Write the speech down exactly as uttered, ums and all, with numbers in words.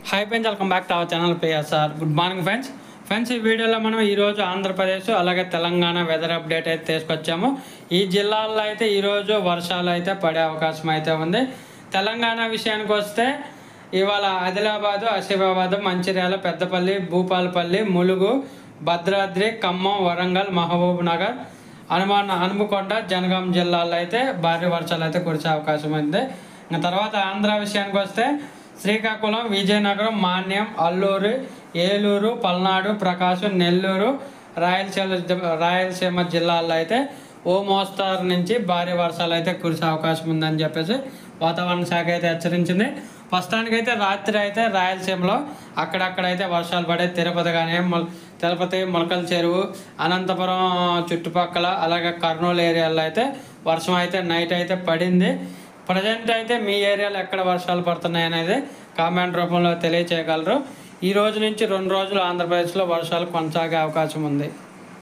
High friends, welcome back to our channel PSR. Good morning friends. Friends ఈ వీడియోలో మనం ఈరోజు ఆంధ్రప్రదేశ్ అలాగే తెలంగాణ వెదర్ అప్డేట్ అయితే తీసుకొచ్చాము. ఈ జిల్లాల్లో అయితే ఈరోజు వర్షాలు అయితే పడే అవకాశం అయితే ఉంది. తెలంగాణ విషయానికి వస్తే ఇవాళ ఆదిలాబాదు, ఆసిఫాబాద్, మంచిర్యాల, పెద్దపల్లి, భూపాలపల్లి, ములుగు, భద్రాద్రి, ఖమ్మం, వరంగల్, మహబూబ్ నగర్, హనుమాన్ హనుమకొండ, జనగాం జిల్లాల్లో అయితే భారీ వర్షాలు అయితే కురిసే అవకాశం ఉంది. ఇంకా తర్వాత ఆంధ్ర విషయానికి వస్తే శ్రీకాకుళం, విజయనగరం, మాన్యం, అల్లూరు, ఏలూరు, పల్నాడు, ప్రకాశం, నెల్లూరు, రాయలసీమ రాయలసీమ జిల్లాల్లో అయితే ఓ మోస్తారు నుంచి భారీ వర్షాలు అయితే కురిసే అవకాశం ఉందని చెప్పేసి వాతావరణ శాఖ అయితే హెచ్చరించింది. ప్రస్తుతానికైతే రాత్రి అయితే రాయలసీమలో అక్కడక్కడైతే వర్షాలు పడే తిరుపతి కానీ తిరుపతి, మొలకల చెరువు, అనంతపురం చుట్టుపక్కల అలాగే కర్నూలు ఏరియాలో అయితే వర్షం అయితే నైట్ అయితే పడింది. ప్రజెంట్ అయితే మీ ఏరియాలో ఎక్కడ వర్షాలు పడుతున్నాయి అనేది కామెంట్ రూపంలో తెలియచేయగలరు. ఈ రోజు నుంచి రెండు రోజులు ఆంధ్రప్రదేశ్లో వర్షాలు కొనసాగే అవకాశం ఉంది.